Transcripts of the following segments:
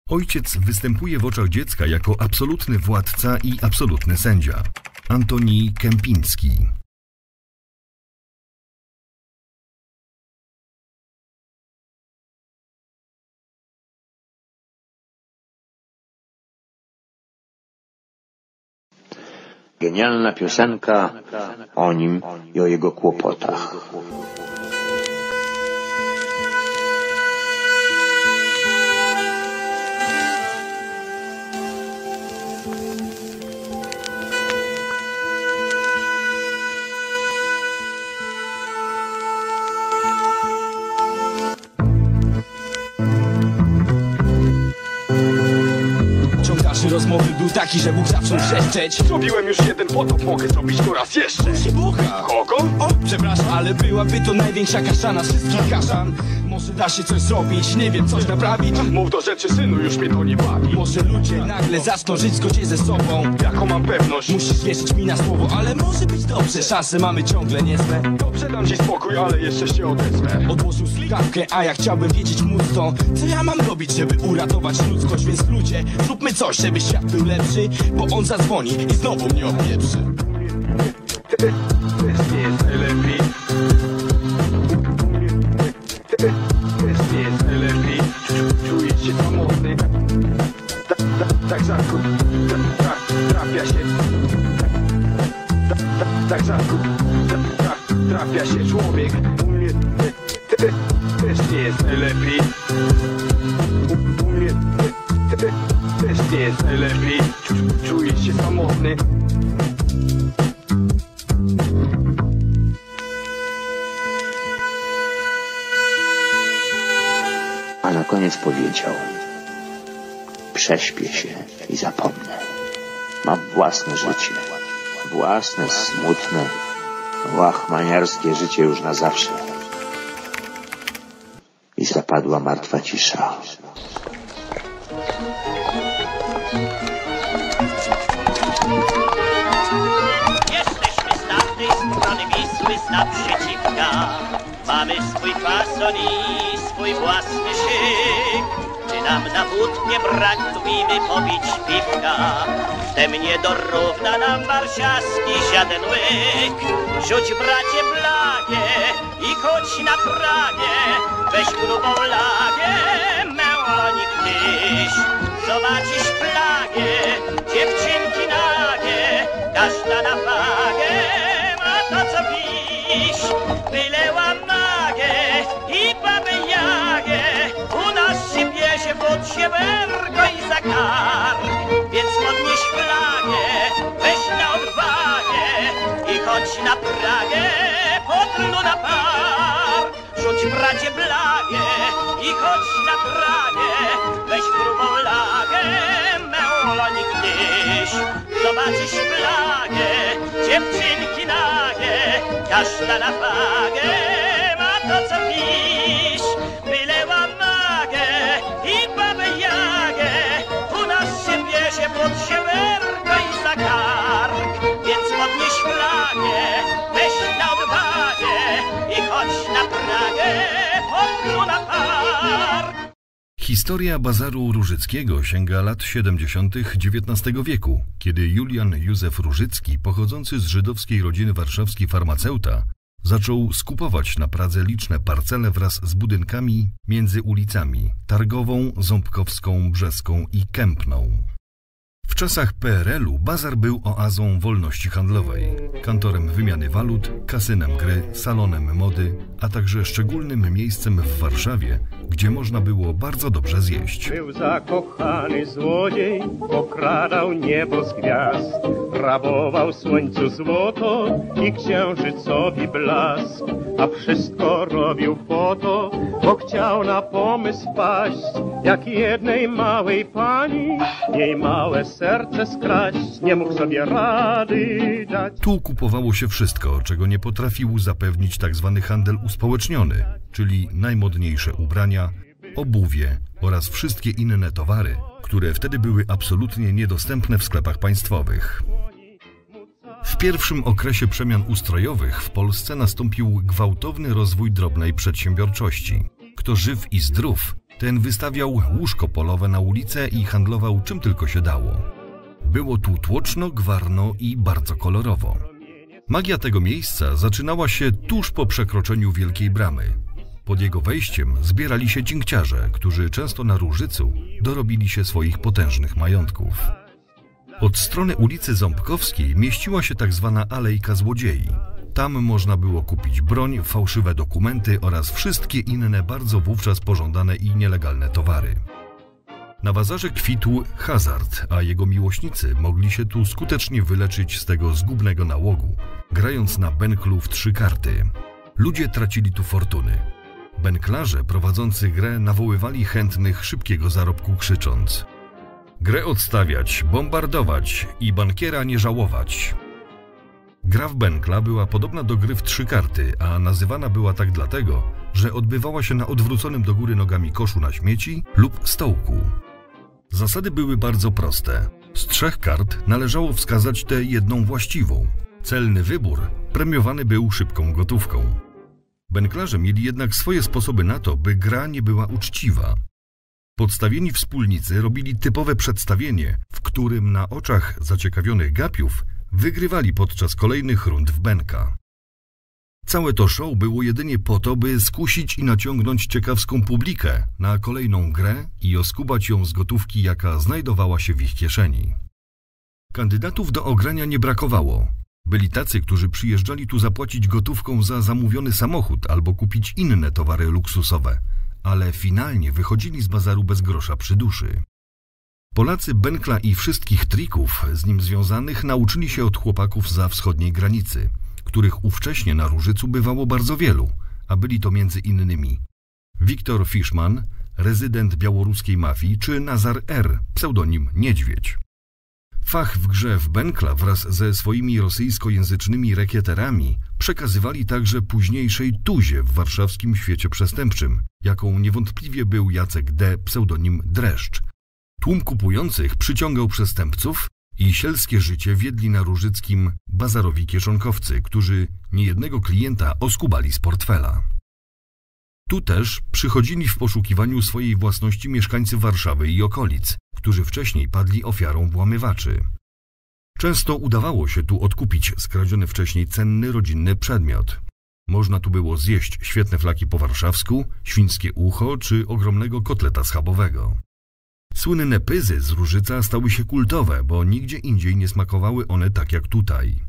Ojciec występuje w oczach dziecka jako absolutny władca i absolutny sędzia. Antoni Kępiński. Genialna piosenka o nim i o jego kłopotach. Rozmowy był taki, że Bóg zaczął wrzeszczeć. Zrobiłem już jeden potop, mogę zrobić go raz jeszcze. Bucha. Kogo? O, przepraszam, ale byłaby to największa kaszana wszystkich kaszan. Może da się coś zrobić, nie wiem, coś naprawić. Mów do rzeczy, synu, już mnie to nie bawi. Może ludzie nagle zaczną żyć w zgodzie ze sobą. Jaką mam pewność? Musisz wierzyć mi na słowo, ale może być dobrze. Szanse mamy ciągle niezłe. Dobrze, dam ci spokój, ale jeszcze się odezwę. Odłożył słuchawkę, a ja chciałbym wiedzieć móc to, co ja mam robić, żeby uratować ludzkość. Więc ludzie, zróbmy coś, żeby świat był lepszy. Bo on zadzwoni i znowu mnie opieprzy. Też nie jest najlepiej. Też nie jest najlepiej. Czuję się samotny. Tak rzadko trafia się. Tak rzadko trafia się człowiek. U mnie też nie jest najlepiej. U mnie też nie jest najlepiej. Czuję się samotny. A na koniec powiedział: prześpię się i zapomnę. Mam własne życie. Własne, smutne, łachmaniarskie życie już na zawsze. I zapadła martwa cisza. Jesteśmy z tamtej strony Wisły, z naprzeciwka. Mamy swój fason i swój własny szyk. Czy nam na wódkę brak, lubimy popić piwka. Wtem nie dorówna nam warszawski żaden łyk. Rzuć bracie blagę i chodź na Pragę. Weź grubą lagę, mełonik tyś. Zobaczysz flagę, dziewczynki nagie. Każda na wagę ma to co pisz. Wyleła magę i babę Jagę. U nas się bierze pod sieberko i za kark. Więc podnieś flagę, weź na odwagę i chodź na Pragę, potlu na park. Rzuć bracie blagę i chodź na Pragę. Weź grubą lagę, mełonik tyś. Zobaczysz flagę, dziewczynki nagie. Każda na wagę ma to co pisz. Wyleła magę i babę Jagę. U nas się bierze pod sieberko i za kark. Więc podnieś flagę, weź na odwagę i chodź na Pragę, potlu na park. Historia Bazaru Różyckiego sięga lat 70. XIX wieku, kiedy Julian Józef Różycki, pochodzący z żydowskiej rodziny warszawski farmaceuta, zaczął skupować na Pradze liczne parcele wraz z budynkami między ulicami Targową, Ząbkowską, Brzeską i Kępną. W czasach PRL-u bazar był oazą wolności handlowej, kantorem wymiany walut, kasynem gry, salonem mody, a także szczególnym miejscem w Warszawie, gdzie można było bardzo dobrze zjeść. Był zakochany złodziej, okradał niebo z gwiazd, rabował słońcu złoto i księżycowi blask, a wszystko robił po to, bo chciał na pomysł paść, jak jednej małej pani, jej małe serce skraść, nie mógł sobie rady dać. Tu kupowało się wszystko, czego nie potrafił zapewnić tzw. handel uspołeczniony, czyli najmodniejsze ubrania, obuwie oraz wszystkie inne towary, które wtedy były absolutnie niedostępne w sklepach państwowych. W pierwszym okresie przemian ustrojowych w Polsce nastąpił gwałtowny rozwój drobnej przedsiębiorczości. Kto żyw i zdrów, Ten wystawiał łóżko polowe na ulicę i handlował czym tylko się dało. Było tu tłoczno, gwarno i bardzo kolorowo. Magia tego miejsca zaczynała się tuż po przekroczeniu Wielkiej Bramy. Pod jego wejściem zbierali się cinkciarze, którzy często na Różycu dorobili się swoich potężnych majątków. Od strony ulicy Ząbkowskiej mieściła się tak zwana Alejka Złodziei. Tam można było kupić broń, fałszywe dokumenty oraz wszystkie inne bardzo wówczas pożądane i nielegalne towary. Na bazarze kwitł hazard, a jego miłośnicy mogli się tu skutecznie wyleczyć z tego zgubnego nałogu, grając na benklu w 3 karty. Ludzie tracili tu fortuny. Benklarze prowadzący grę nawoływali chętnych szybkiego zarobku, krzycząc: grę odstawiać, bombardować i bankiera nie żałować. Gra w benkla była podobna do gry w 3 karty, a nazywana była tak dlatego, że odbywała się na odwróconym do góry nogami koszu na śmieci lub stołku. Zasady były bardzo proste. Z 3 kart należało wskazać tę jedną właściwą. Celny wybór premiowany był szybką gotówką. Benklarze mieli jednak swoje sposoby na to, by gra nie była uczciwa. Podstawieni wspólnicy robili typowe przedstawienie, w którym na oczach zaciekawionych gapiów wygrywali podczas kolejnych rund w benka. Całe to show było jedynie po to, by skusić i naciągnąć ciekawską publikę na kolejną grę i oskubać ją z gotówki, jaka znajdowała się w ich kieszeni. Kandydatów do ogrania nie brakowało. Byli tacy, którzy przyjeżdżali tu zapłacić gotówką za zamówiony samochód albo kupić inne towary luksusowe, ale finalnie wychodzili z bazaru bez grosza przy duszy. Polacy benkla i wszystkich trików z nim związanych nauczyli się od chłopaków za wschodniej granicy, których ówcześnie na Różycu bywało bardzo wielu, a byli to między innymi Wiktor Fiszman, rezydent białoruskiej mafii, czy Nazar R., pseudonim Niedźwiedź. Fach w grze w benkla wraz ze swoimi rosyjskojęzycznymi rekieterami przekazywali także późniejszej Tuzie w warszawskim świecie przestępczym, jaką niewątpliwie był Jacek D., pseudonim Dreszcz. Tłum kupujących przyciągał przestępców i sielskie życie wiedli na różyckim bazarowi kieszonkowcy, którzy niejednego klienta oskubali z portfela. Tu też przychodzili w poszukiwaniu swojej własności mieszkańcy Warszawy i okolic, którzy wcześniej padli ofiarą włamywaczy. Często udawało się tu odkupić skradziony wcześniej cenny rodzinny przedmiot. Można tu było zjeść świetne flaki po warszawsku, świńskie ucho czy ogromnego kotleta schabowego. Słynne pyzy z Różyca stały się kultowe, bo nigdzie indziej nie smakowały one tak jak tutaj.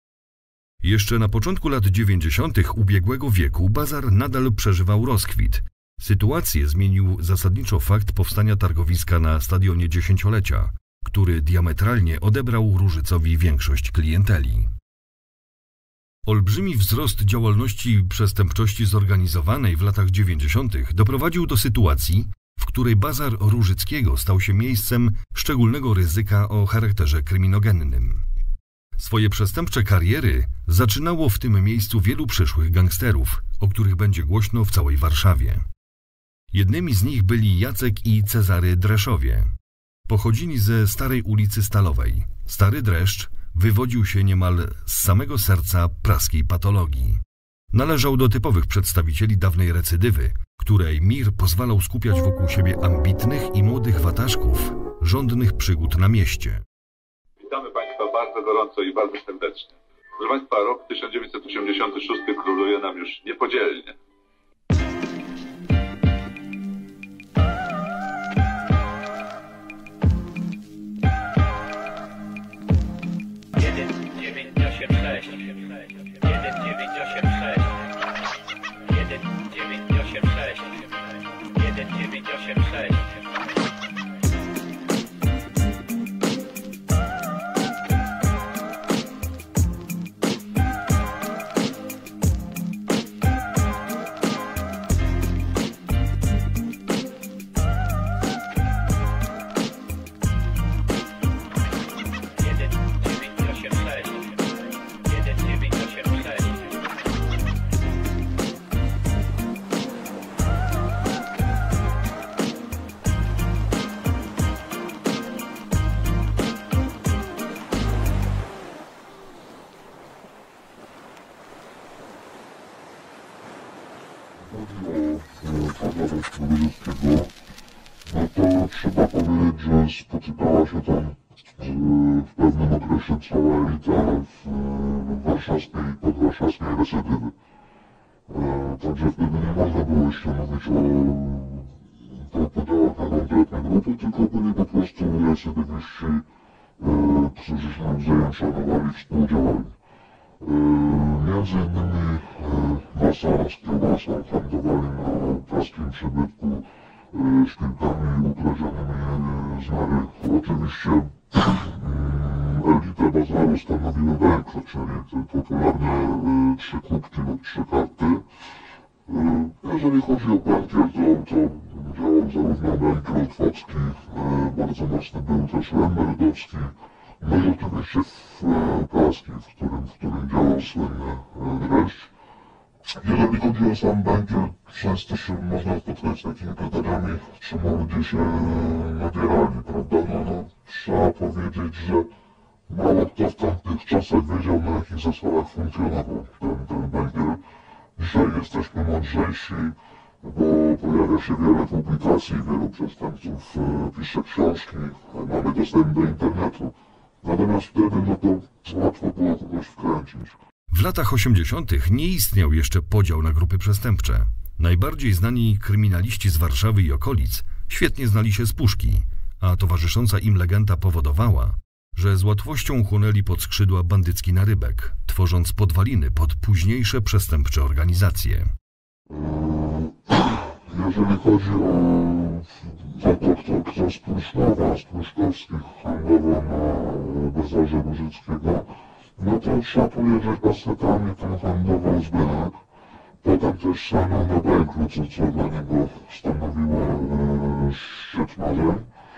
Jeszcze na początku lat 90. ubiegłego wieku bazar nadal przeżywał rozkwit. Sytuację zmienił zasadniczo fakt powstania targowiska na Stadionie Dziesięciolecia, który diametralnie odebrał Różycowi większość klienteli. Olbrzymi wzrost działalności przestępczości zorganizowanej w latach 90. doprowadził do sytuacji, w której bazar Różyckiego stał się miejscem szczególnego ryzyka o charakterze kryminogennym. Swoje przestępcze kariery zaczynało w tym miejscu wielu przyszłych gangsterów, o których będzie głośno w całej Warszawie. Jednymi z nich byli Jacek i Cezary Dreszowie. Pochodzili ze Starej ulicy Stalowej. Stary Dreszcz wywodził się niemal z samego serca praskiej patologii. Należał do typowych przedstawicieli dawnej recydywy, której mir pozwalał skupiać wokół siebie ambitnych i młodych wataszków, żądnych przygód na mieście. Witamy Państwa bardzo gorąco i bardzo serdecznie. Proszę Państwa, rok 1986 króluje nam już niepodzielnie. Chodzi o handlarza Różyckiego. trzeba powiedzieć, że spotykała się tam w pewnym okresie cała elita warszawskiej i podwarszawskiej recydywy. Także wtedy nie można było jeszcze mówić o podziałach na konkretne grupy, tylko byli po prostu recydywiści, którzy się nawzajem szanowali, współdziałali. Między innymi Wasala z kiełbasą handlowali na praskim przybytku szpilkami ukradzionymi z Mary. Oczywiście elitę bazaru stanowiły węgle, czyli te popularne 3 kubki lub 3 karty. Jeżeli chodzi o bankier, to działał zarówno bankier otwocki, bardzo mocny był też Lemerdowski, no i oczywiście Praski, w którym działał słynny Dreszcz. Jeżeli chodzi o sam bankier, często się można spotkać z takimi pytaniami, czemu ludzie się nabierali, prawda? No, trzeba powiedzieć, że mało kto w tamtych czasach wiedział, na jakich zasadach funkcjonował ten bankier. Dzisiaj jesteśmy mądrzejsi, bo pojawia się wiele publikacji, wielu przestępców pisze książki, mamy dostęp do internetu. Natomiast wtedy no to łatwo było kogoś wkręcić. W latach 80. nie istniał jeszcze podział na grupy przestępcze. Najbardziej znani kryminaliści z Warszawy i okolic świetnie znali się z puszki, a towarzysząca im legenda powodowała, że z łatwością chłonęli pod skrzydła bandycki narybek, tworząc podwaliny pod późniejsze przestępcze organizacje. Jeżeli chodzi o kto z Pruszkowa, z Pruszkowskich handlował na bazarze Różyckiego, no to trzeba powiedzieć, kasetami tym handlował Zbynek. Potem też stanął na węglu, co dla niego stanowiło szczyt marzeń.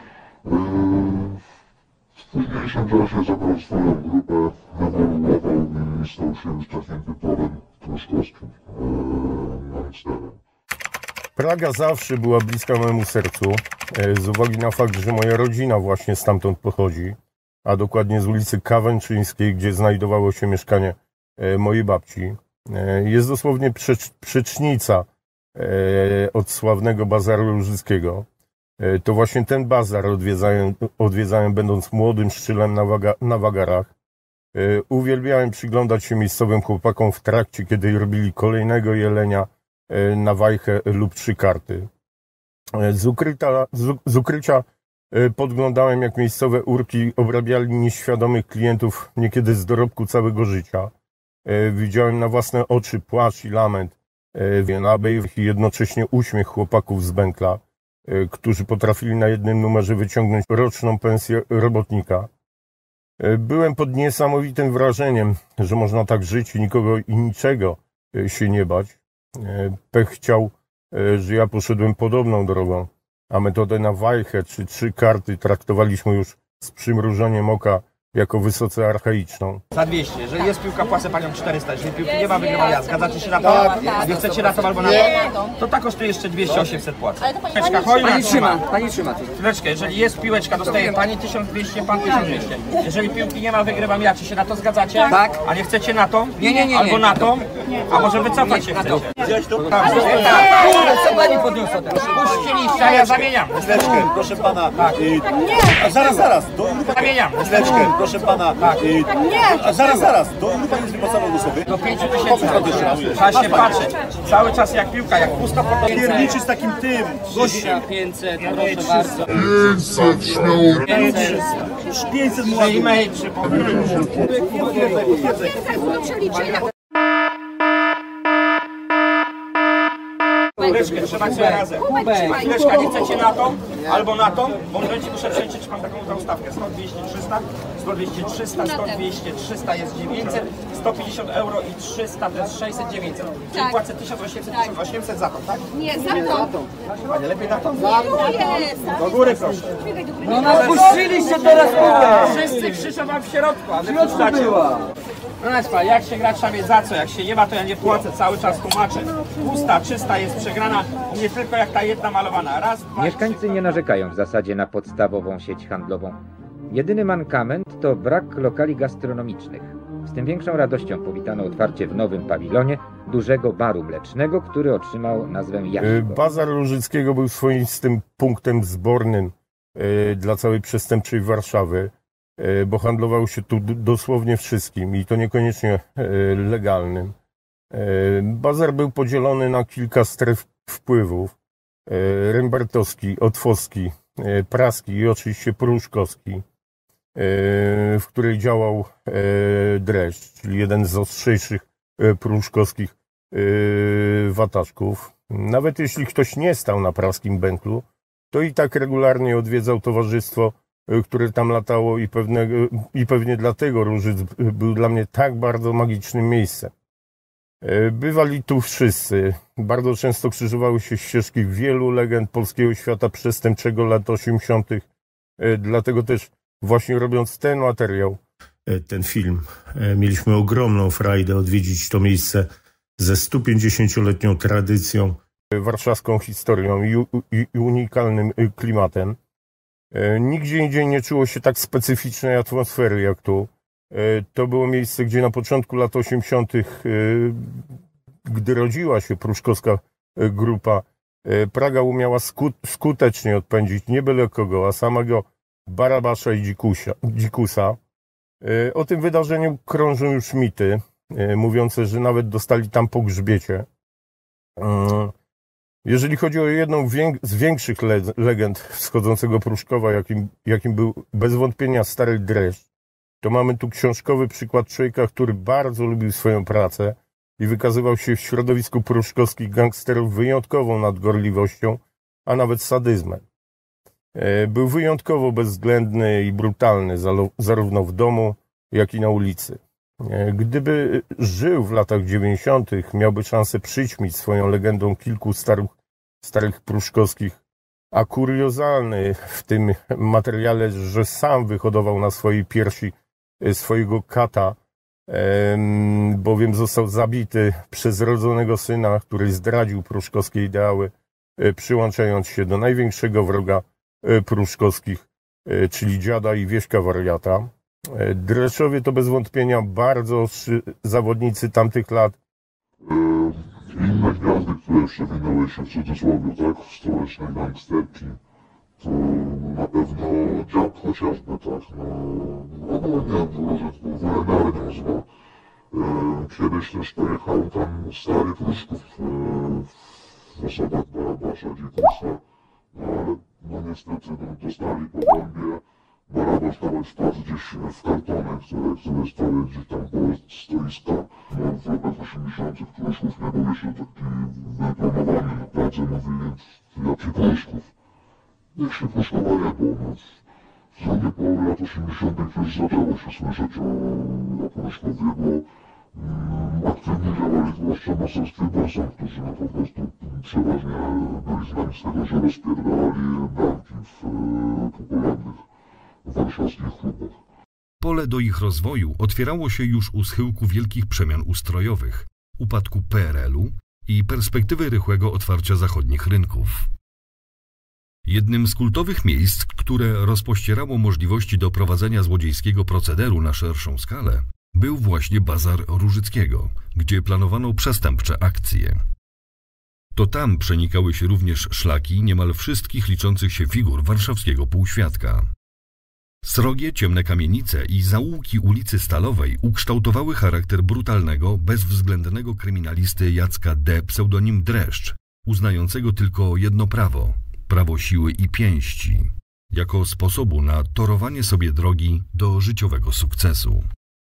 W późniejszym czasie zabrał swoją grupę, ewoluował i stał się już takim typowym pruszkowskim gangsterem. Praga zawsze była bliska mojemu sercu, z uwagi na fakt, że moja rodzina właśnie stamtąd pochodzi, a dokładnie z ulicy Kawęczyńskiej, gdzie znajdowało się mieszkanie mojej babci. Jest dosłownie przecznica od sławnego bazaru Różyckiego. To właśnie ten bazar odwiedzałem będąc młodym szczylem na wagarach. Uwielbiałem przyglądać się miejscowym chłopakom w trakcie, kiedy robili kolejnego jelenia na wajchę lub 3 karty. Z ukrycia podglądałem, jak miejscowe urki obrabiali nieświadomych klientów niekiedy z dorobku całego życia. Widziałem na własne oczy płacz i lament, i jednocześnie uśmiech chłopaków z Bękla, którzy potrafili na jednym numerze wyciągnąć roczną pensję robotnika. Byłem pod niesamowitym wrażeniem, że można tak żyć i nikogo i niczego się nie bać. Pech chciał, że ja poszedłem podobną drogą, a metodę na wajchę czy 3 karty traktowaliśmy już z przymrużeniem oka jako wysoce archaiczną. Za 200. Jeżeli jest piłka, płacę panią 400. Jeżeli piłki nie ma, wygrywa ja. Zgadzacie się na to? Nie chcecie na to albo na to? To tak kosztuje jeszcze 200-800 płacę. Pani trzyma. Chwileczkę, jeżeli jest piłeczka, dostaje pani 1200, pan 1200. Jeżeli piłki nie ma, wygrywam ja. Czy się na to zgadzacie? Tak. A nie chcecie na to? Nie. Albo na to? A może wycofać się chcecie? Gdzieś tu? Co pani podniosła teraz? Puściliście, a ja zamieniam. Chwileczkę, proszę pana. Zaraz. Zamieniam. Chwileczkę, proszę pana. Zaraz. Do ilu pani jest wypłacane do sobie? Do 5000. Trzeba się patrzeć. Cały czas jak piłka, jak pusta pod Pierniczy z takim tym. 500, proszę bardzo. 500 śmiało. 500 młodych. Chwileczkę, trzymać sobie razem. Chwileczka, nie chcecie na to, albo na to, bo muszę przejrzeć, czy mam taką ustawkę. 100, 200, 300, 100, 200, 300, 100, 200, 300 jest 900, 150 euro i 300 to jest 600, 900. Czyli płacę 1800, 1800 za to, tak? Nie, za to. Panie, lepiej na to? Do góry proszę. No napuściliście teraz Wszyscy krzyczą wam w środku, a wy puszczacie. No Państwa, jak się gra, trzeba mieć za co. Jak się nie ma, to ja nie płacę, cały czas tłumaczę. Pusta, czysta jest przegrana, nie tylko jak ta jedna malowana. Raz, dwa, Mieszkańcy nie narzekają w zasadzie na podstawową sieć handlową. Jedyny mankament to brak lokali gastronomicznych. Z tym większą radością powitano otwarcie w nowym pawilonie dużego baru mlecznego, który otrzymał nazwę Jaszko. Bazar Różyckiego był swoistym punktem zbornym dla całej przestępczej Warszawy, bo handlowało się tu dosłownie wszystkim i to niekoniecznie legalnym. Bazar był podzielony na kilka stref wpływów. Rembartowski, Otwowski, Praski i oczywiście Pruszkowski, w której działał Dreszcz, czyli jeden z ostrzejszych pruszkowskich wataczków. Nawet jeśli ktoś nie stał na praskim bęklu, to i tak regularnie odwiedzał towarzystwo, które tam latało i pewnie dlatego Różyc był dla mnie tak bardzo magicznym miejscem. Bywali tu wszyscy. Bardzo często krzyżowały się ścieżki wielu legend polskiego świata przestępczego lat 80. Dlatego też właśnie robiąc ten materiał, ten film, mieliśmy ogromną frajdę odwiedzić to miejsce ze 150-letnią tradycją, warszawską historią i unikalnym klimatem. Nigdzie indziej nie czuło się tak specyficznej atmosfery jak tu. To było miejsce, gdzie na początku lat 80., gdy rodziła się pruszkowska grupa, Praga umiała skutecznie odpędzić nie byle kogo, a samego Barabasza i Dzikusa. O tym wydarzeniu krążą już mity, mówiące, że nawet dostali tam po grzbiecie. Jeżeli chodzi o jedną z większych legend wschodzącego Pruszkowa, jakim był bez wątpienia stary Dreszcz, to mamy tu książkowy przykład człowieka, który bardzo lubił swoją pracę i wykazywał się w środowisku pruszkowskich gangsterów wyjątkową nadgorliwością, a nawet sadyzmem. Był wyjątkowo bezwzględny i brutalny, zarówno w domu, jak i na ulicy. Gdyby żył w latach 90., miałby szansę przyćmić swoją legendą kilku starych pruszkowskich, a kuriozalny w tym materiale, że sam wyhodował na swojej piersi swojego kata, bowiem został zabity przez rodzonego syna, który zdradził pruszkowskie ideały, przyłączając się do największego wroga pruszkowskich, czyli dziada i wieśka wariata. Dreszowie to bez wątpienia bardzo ostrzy zawodnicy tamtych lat. Inne gwiazdy, które przewinęły się w cudzysłowie, tak, stołecznej gangsterki, to na pewno dziad chociażby, tak, ogólnie Różyc był wylegalny nazwa. Kiedyś też pojechał tam stary Pruszków w osobach Barabasza, Dzikusa, ale niestety dostali po bombie. Barabasz nawet wpadł gdzieś w kartony, które stały gdzieś tam koło stoiska. W latach 80. Pruszków nie był jeszcze taki wypromowany. Władze mówili, jaki Pruszków. Niech się Pruszkowa nie było. W drugiej połowie lat 80. już zaczęło się słyszeć o Pruszkowie, bo aktywnie działali zwłaszcza masowscy bosą, którzy po prostu przeważnie byli znani z tego, że rozpierdalali banki w popularnych warszawskich klubach. Pole do ich rozwoju otwierało się już u schyłku wielkich przemian ustrojowych, upadku PRL-u i perspektywy rychłego otwarcia zachodnich rynków. Jednym z kultowych miejsc, które rozpościerało możliwości do prowadzenia złodziejskiego procederu na szerszą skalę, był właśnie bazar Różyckiego, gdzie planowano przestępcze akcje. To tam przenikały się również szlaki niemal wszystkich liczących się figur warszawskiego półświadka. Srogie, ciemne kamienice i zaułki ulicy Stalowej ukształtowały charakter brutalnego, bezwzględnego kryminalisty Jacka D. pseudonim Dreszcz, uznającego tylko jedno prawo – prawo siły i pięści, jako sposobu na torowanie sobie drogi do życiowego sukcesu.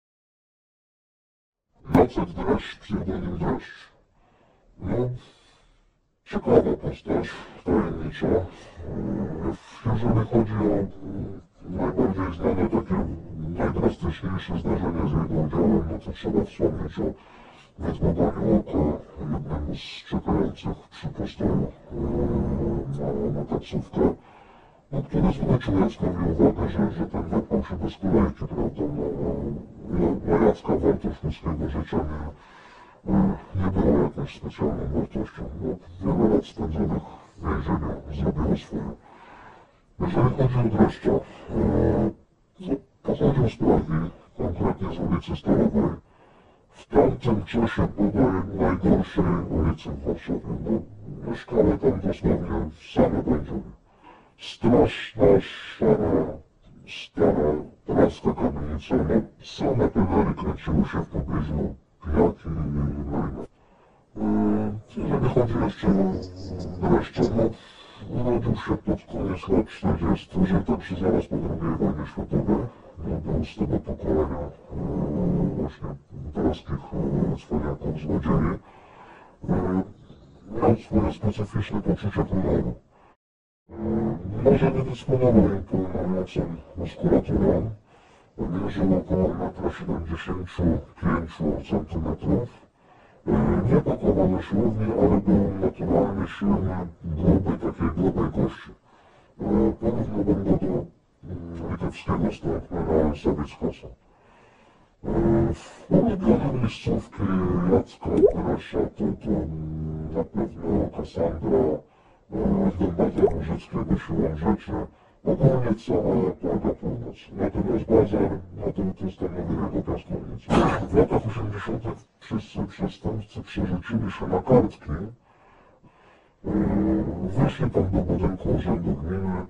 Jacek Dreszcz, pseudonim Dreszcz. No, ciekawa postać, tajemnicza. Jeżeli chodzi o najbardziej znane, takie najdrastyczniejsze zdarzenia z jego udziałem, no to trzeba wspomnieć o wezmowaniu oka jednemu z czekających przy postoju na taksówkę, który zwrócił Jackowi uwagę, że ten wypał się bez kolejki, prawda? Dla Jacka wartość ludzkiego życia nie była jakąś specjalną wartością. Wiele lat spędzonych w więzieniu zrobiło swoje. Jeżeli chodzi o Dreszcza, pochodził z Pragi, konkretnie z ulicy Stalowej. W tamtym czasie bodaj najgorszej ulicy w Warszawie, bo mieszkały tam dosłownie same będziemy. straszna, szara, stara, praska kamienica, no same pedale kręciły się w pobliżu, pijaki i ruiny. Jeżeli chodzi jeszcze o Dreszcze, no urodził się pod koniec lat 40., żył także zaraz po II wojnie światowej. Był z tego pokolenia właśnie praskich cwaniaków, złodziei. Miał swoje specyficzne poczucie humoru. Może nie dysponował imponującą muskulaturą. Mierzył około 1,75 cm. Nie pakował na siłowni, ale był naturalnie silny, gruby, takiej grubej kości. Porównałbym go do litewskiego Stoltmana Sawickosa. Ulubione miejscówki Jacka Dresza to na pewno Kassandra, Bazar Różyckiego siłą rzeczy, ogólnie cała Praga Północ. Natomiast bazar na tym to stanowi jego piaskownic. W latach 80. wszyscy przestępcy przerzucili się na kartki. Wyszli tam do budynku urzędu gminy.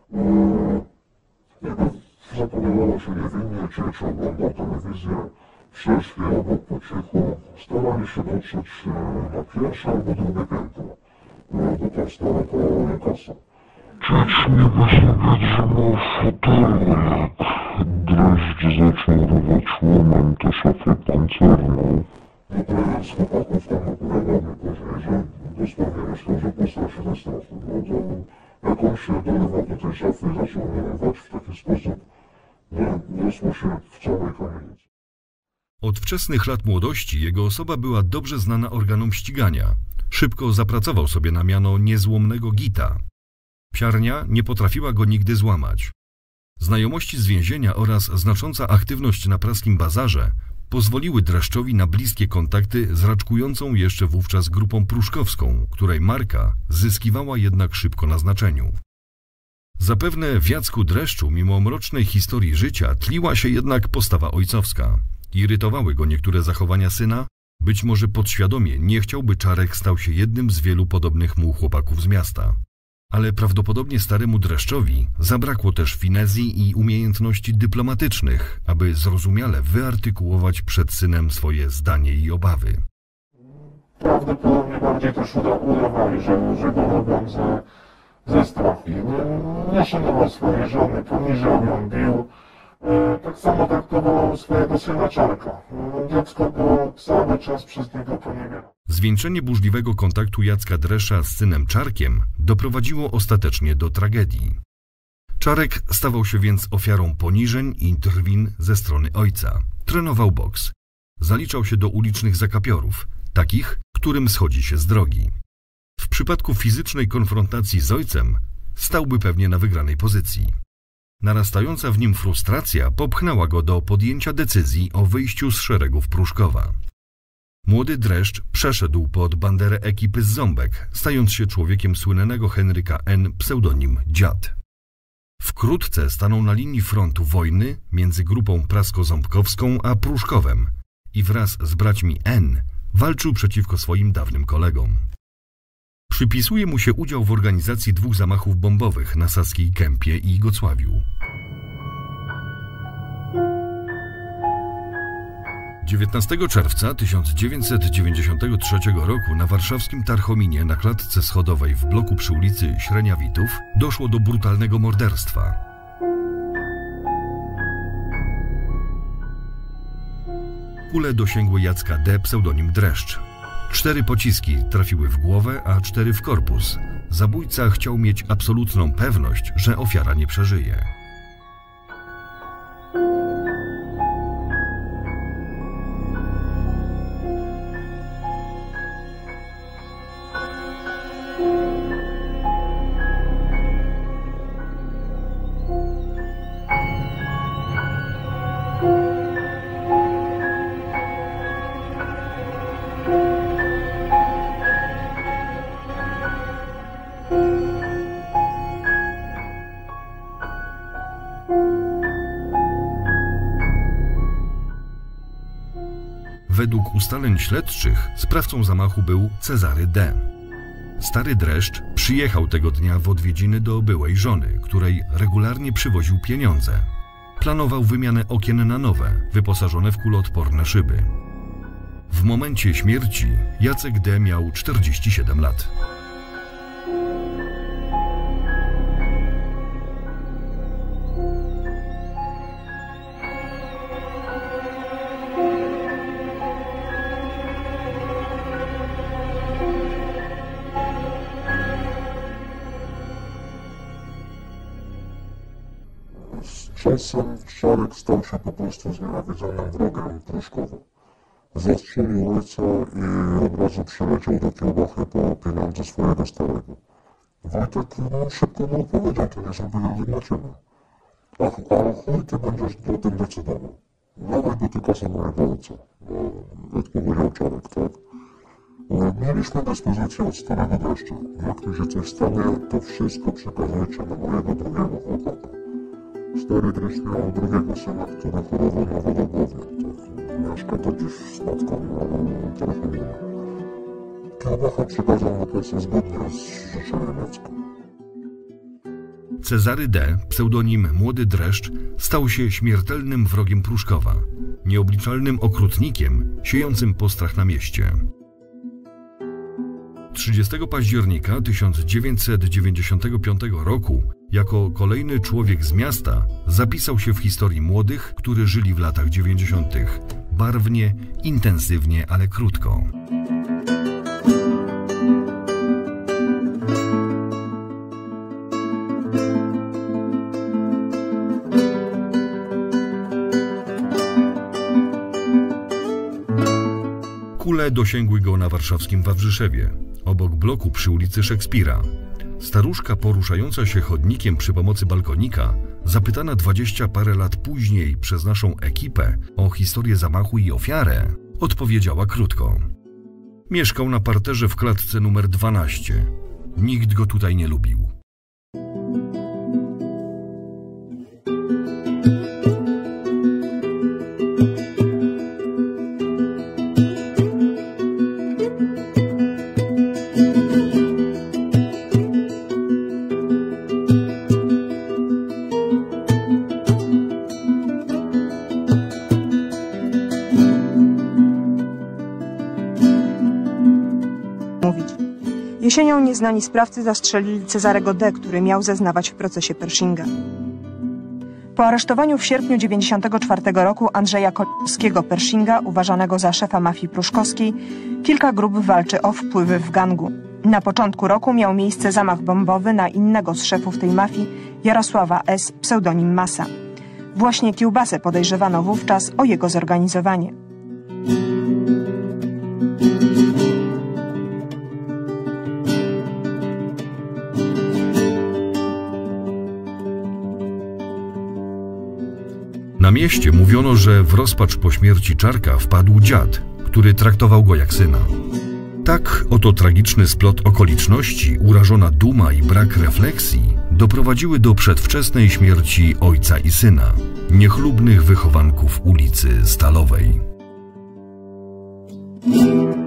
Zapowiadało się niewinnie, dzieci oglądał telewizję, przeszli obok po cichu, starali się dotrzeć na pierwsze albo drugie piętro, do powstała koło kasa. Dzieci nie wysobić, że ma fotelu, jak Dreszcz zaczął rwać łomem, to szafę pancerną. No to jeden z chłopaków tam opowiadał mi później, że dosłownie myślał, że posłał się ze strachu, bo to jak on się dolewał do tej szafy i zaczął rwać w taki sposób, niosło się w całej kamienicy. Od wczesnych lat młodości jego osoba była dobrze znana organom ścigania. Szybko zapracował sobie na miano niezłomnego gita. Psiarnia nie potrafiła go nigdy złamać. Znajomości z więzienia oraz znacząca aktywność na praskim bazarze pozwoliły Dreszczowi na bliskie kontakty z raczkującą jeszcze wówczas grupą pruszkowską, której marka zyskiwała jednak szybko na znaczeniu. Zapewne w Jacku Dreszczu, mimo mrocznej historii życia, tliła się jednak postawa ojcowska. Irytowały go niektóre zachowania syna, być może podświadomie nie chciał, by Czarek stał się jednym z wielu podobnych mu chłopaków z miasta. Ale prawdopodobnie staremu Dreszczowi zabrakło też finezji i umiejętności dyplomatycznych, aby zrozumiale wyartykułować przed synem swoje zdanie i obawy. Prawdopodobnie bardziej też udawali, że go robią ze strachu. Nie szanował swojej żony, poniżał ją, bił. Tak samo traktował swojego syna Czarka. Dziecko było cały czas przez niego poniewierane. Zwieńczenie burzliwego kontaktu Jacka Dresza z synem Czarkiem doprowadziło ostatecznie do tragedii. Czarek stawał się więc ofiarą poniżeń i drwin ze strony ojca. Trenował boks. Zaliczał się do ulicznych zakapiorów, takich, którym schodzi się z drogi. W przypadku fizycznej konfrontacji z ojcem stałby pewnie na wygranej pozycji. Narastająca w nim frustracja popchnęła go do podjęcia decyzji o wyjściu z szeregów Pruszkowa. Młody Dreszcz przeszedł pod banderę ekipy z Ząbek, stając się człowiekiem słynnego Henryka N., pseudonim Dziad. Wkrótce stanął na linii frontu wojny między grupą prasko-ząbkowską a Pruszkowem i wraz z braćmi N. walczył przeciwko swoim dawnym kolegom. Przypisuje mu się udział w organizacji 2 zamachów bombowych na Saskiej Kępie i Gocławiu. 19 czerwca 1993 roku na warszawskim Tarchominie na klatce schodowej w bloku przy ulicy Śreniawitów doszło do brutalnego morderstwa. Kule dosięgły Jacka D., pseudonim Dreszcz. 4 pociski trafiły w głowę, a 4 w korpus. Zabójca chciał mieć absolutną pewność, że ofiara nie przeżyje. Według ustaleń śledczych sprawcą zamachu był Cezary D. Stary Dreszcz przyjechał tego dnia w odwiedziny do byłej żony, której regularnie przywoził pieniądze. Planował wymianę okien na nowe, wyposażone w kuloodporne szyby. W momencie śmierci Jacek D. miał 47 lat. Z czasem Czarek stał się po prostu znienawidzonym wrogiem Pruszkowa. Zastrzelił ojca i od razu przyleciał do Kiełbachy po pieniądze swojego starego. Wojtek szybko mu powiedział, to nie są pieniądze dla ciebie. A chuj, ty będziesz o tym decydował. Dawaj, bo ty kasę mojego ojca. Jak powiedział Czarek, tak? Mieliśmy dyspozycję od Starego Dreszcza. Jak mi się coś stanie, to wszystko przekazujcie na mojego drugiego chłopaka. Stary Dreszcz miał drugiego syna, który chorował na wodogłowie. Mieszka to dziś z matką na telefonie. Kiełbacha przekazał mu kasę zgodnie z życzeniem Jacka. Cezary D., pseudonim Młody Dreszcz, stał się śmiertelnym wrogiem Pruszkowa, nieobliczalnym okrutnikiem siejącym postrach na mieście. 30 października 1995 roku jako kolejny człowiek z miasta zapisał się w historii młodych, którzy żyli w latach 90. Barwnie, intensywnie, ale krótko. Kule dosięgły go na warszawskim Wawrzyszewie, obok bloku przy ulicy Szekspira. Staruszka poruszająca się chodnikiem przy pomocy balkonika, zapytana 20 parę lat później przez naszą ekipę o historię zamachu i ofiarę, odpowiedziała krótko. Mieszkał na parterze w klatce numer 12. Nikt go tutaj nie lubił. Jesienią nieznani sprawcy zastrzelili Cezarego D., który miał zeznawać w procesie Pershinga. Po aresztowaniu w sierpniu 1994 roku Andrzeja Kolińskiego Pershinga, uważanego za szefa mafii pruszkowskiej, kilka grup walczy o wpływy w gangu. Na początku roku miał miejsce zamach bombowy na innego z szefów tej mafii, Jarosława S., pseudonim Masa. Właśnie Kiełbasę podejrzewano wówczas o jego zorganizowanie. Na mieście mówiono, że w rozpacz po śmierci Czarka wpadł dziad, który traktował go jak syna. Tak oto tragiczny splot okoliczności, urażona duma i brak refleksji doprowadziły do przedwczesnej śmierci ojca i syna, niechlubnych wychowanków ulicy Stalowej.